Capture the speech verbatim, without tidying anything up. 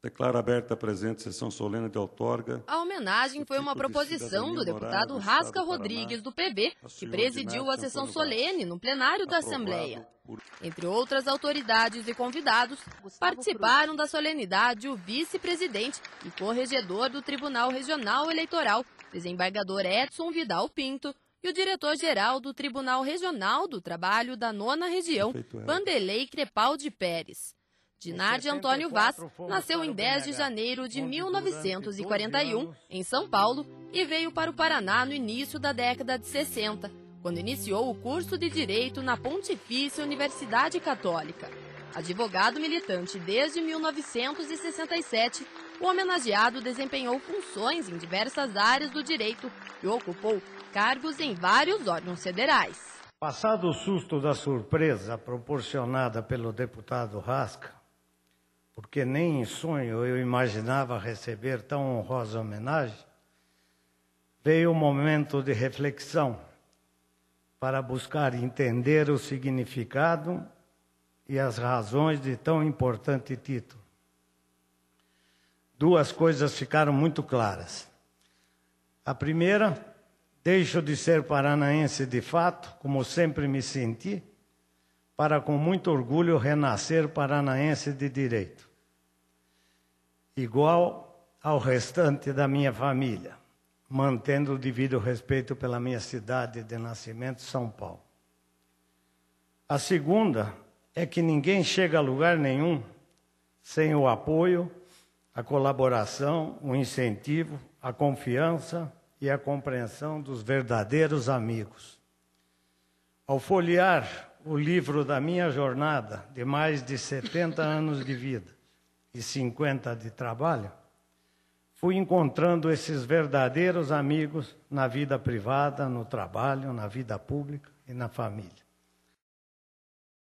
Declaro aberta a presente sessão solene de outorga. A homenagem foi uma proposição do deputado Rasca Rodrigues, do P B, que presidiu a sessão solene no plenário da Assembleia. Entre outras autoridades e convidados, participaram da solenidade o vice-presidente e corregedor do Tribunal Regional Eleitoral, desembargador Edson Vidal Pinto, e o diretor-geral do Tribunal Regional do Trabalho da Nona Região, Vanderlei Crepaldi Pérez. Dinardi Antônio Vaz nasceu em dez de janeiro de mil novecentos e quarenta e um, em São Paulo, e veio para o Paraná no início da década de sessenta, quando iniciou o curso de Direito na Pontifícia Universidade Católica. Advogado militante desde mil novecentos e sessenta e sete, o homenageado desempenhou funções em diversas áreas do direito e ocupou cargos em vários órgãos federais. Passado o susto da surpresa proporcionada pelo deputado Rasca, porque nem em sonho eu imaginava receber tão honrosa homenagem, veio o momento de reflexão para buscar entender o significado e as razões de tão importante título. Duas coisas ficaram muito claras. A primeira, deixo de ser paranaense de fato, como sempre me senti, para com muito orgulho renascer paranaense de direito, igual ao restante da minha família, mantendo o devido respeito pela minha cidade de nascimento, São Paulo. A segunda é que ninguém chega a lugar nenhum sem o apoio, a colaboração, o incentivo, a confiança e a compreensão dos verdadeiros amigos. Ao folhear o livro da minha jornada de mais de setenta anos de vida e cinquenta de trabalho, fui encontrando esses verdadeiros amigos na vida privada, no trabalho, na vida pública e na família.